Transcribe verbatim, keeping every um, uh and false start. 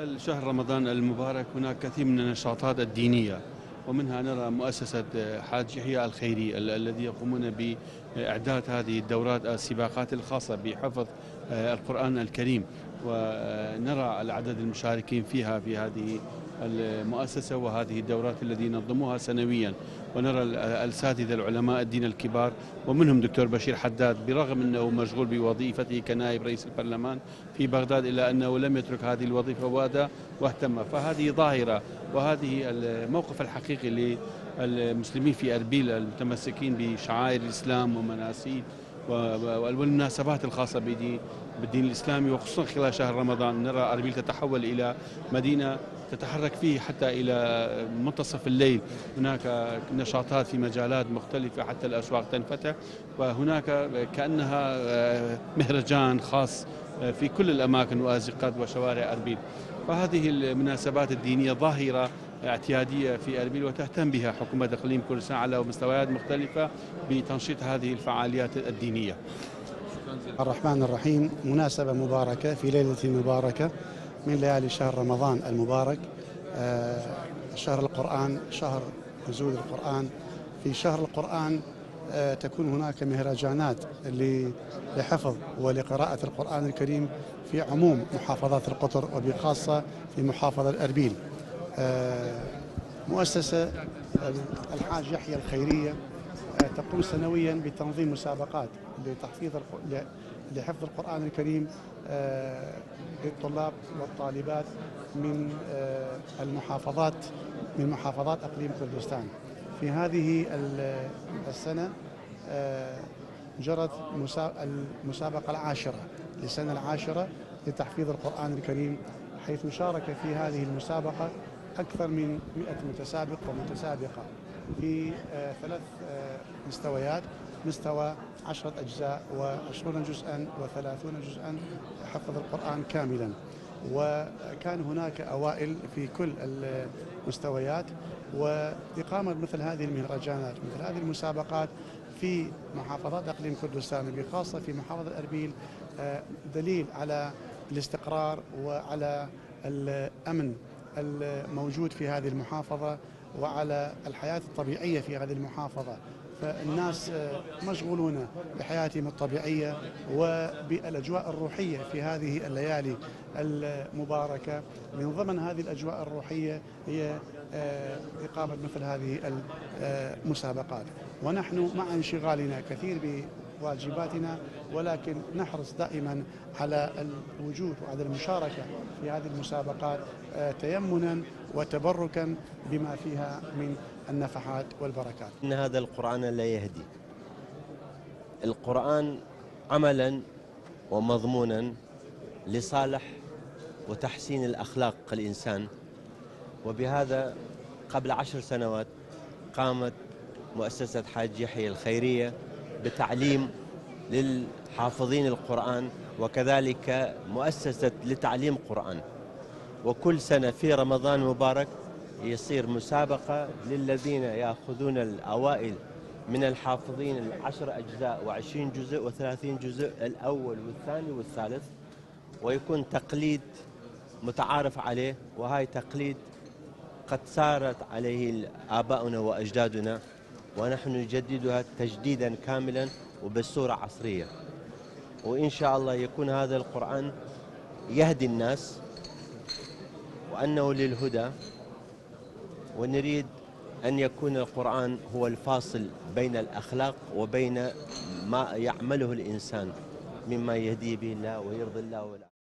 خلال شهر رمضان المبارك هناك كثير من النشاطات الدينية، ومنها نرى مؤسسة حاج يحيى الخيري ال- الذي يقومون بإعداد هذه الدورات السباقات الخاصة بحفظ آه، القرآن الكريم، ونرى العدد المشاركين فيها في هذه المؤسسة وهذه الدورات التي ينظموها سنويا. ونرى ال- الأساتذة العلماء الدين الكبار، ومنهم دكتور بشير حداد، برغم أنه مشغول بوظيفته كنائب رئيس البرلمان في بغداد إلا أنه لم يترك هذه الوظيفة وأدى واهتم. فهذه ظاهرة، وهذه الموقف الحقيقي للمسلمين في أربيل المتمسكين بشعائر الإسلام ومناسيك والمناسبات الخاصة بدين بالدين الإسلامي، وخصوصا خلال شهر رمضان نرى أربيل تتحول إلى مدينة تتحرك فيه حتى إلى منتصف الليل. هناك نشاطات في مجالات مختلفة حتى الأسواق تنفتح، وهناك كأنها مهرجان خاص في كل الأماكن وأزقات وشوارع أربيل. فهذه المناسبات الدينية ظاهرة اعتيادية في أربيل، وتهتم بها حكومة إقليم كردستان على مستويات مختلفة بتنشيط هذه الفعاليات الدينية. الرحمن الرحيم. مناسبة مباركة في ليلة مباركة من ليالي شهر رمضان المبارك، آه، شهر القرآن، شهر نزول القرآن. في شهر القرآن آه، تكون هناك مهرجانات لحفظ ولقراءة القرآن الكريم في عموم محافظات القطر، وبخاصة في محافظة أربيل. آه، مؤسسة الحاج يحيى الخيرية تقوم سنويا بتنظيم مسابقات لتحفيظ لحفظ القرآن الكريم للطلاب والطالبات من المحافظات من محافظات أقليم كردستان. في هذه السنة جرت المسابقة العاشرة للسنة العاشرة لتحفيظ القرآن الكريم، حيث شارك في هذه المسابقة أكثر من مئة متسابق ومتسابقة في ثلاث مستويات: مستوى عشرة أجزاء وعشرون جزءا وثلاثون جزءا حفظ القرآن كاملا. وكان هناك أوائل في كل المستويات. وإقامة مثل هذه المهرجانات، مثل هذه المسابقات في محافظات أقليم كردستان، بخاصة في محافظة أربيل، دليل على الاستقرار وعلى الأمن الموجود في هذه المحافظة، وعلى الحياة الطبيعية في هذه المحافظة. فالناس مشغولون بحياتهم الطبيعية وبالأجواء الروحية في هذه الليالي المباركة. من ضمن هذه الأجواء الروحية هي إقامة مثل هذه المسابقات. ونحن مع انشغالنا كثير بواجباتنا، ولكن نحرص دائما على الوجود وعلى المشاركة في هذه المسابقات تيمنا وتبركا بما فيها من النفحات والبركات. إن هذا القرآن لا يهدي. القرآن عملا ومضمونا لصالح وتحسين الأخلاق الإنسان. وبهذا قبل عشر سنوات قامت مؤسسة حاج يحيى الخيرية بتعليم للحافظين القرآن، وكذلك مؤسسة لتعليم قرآن. وكل سنة في رمضان مبارك يصير مسابقة للذين يأخذون الأوائل من الحافظين العشر أجزاء وعشرين جزء وثلاثين جزء، الأول والثاني والثالث، ويكون تقليد متعارف عليه. وهاي تقليد قد سارت عليه آباؤنا وأجدادنا، ونحن نجددها تجديدا كاملا وبصورة عصرية. وإن شاء الله يكون هذا القرآن يهدي الناس، وأنه للهدى. ونريد أن يكون القرآن هو الفاصل بين الأخلاق وبين ما يعمله الإنسان مما يهدي به الله ويرضي الله.